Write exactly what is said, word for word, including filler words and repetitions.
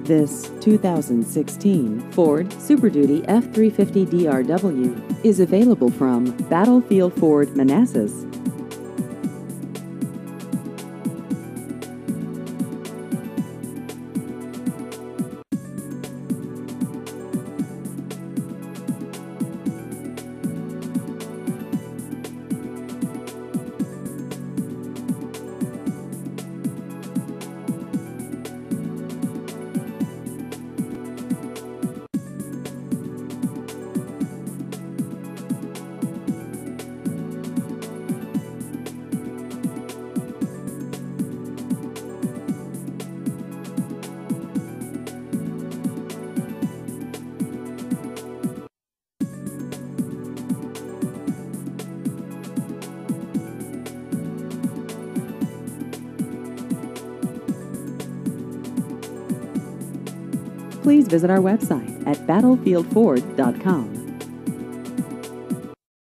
This two thousand sixteen Ford Super Duty F three fifty D R W is available from Battlefield Ford, Manassas. Please visit our website at battlefield ford dot com.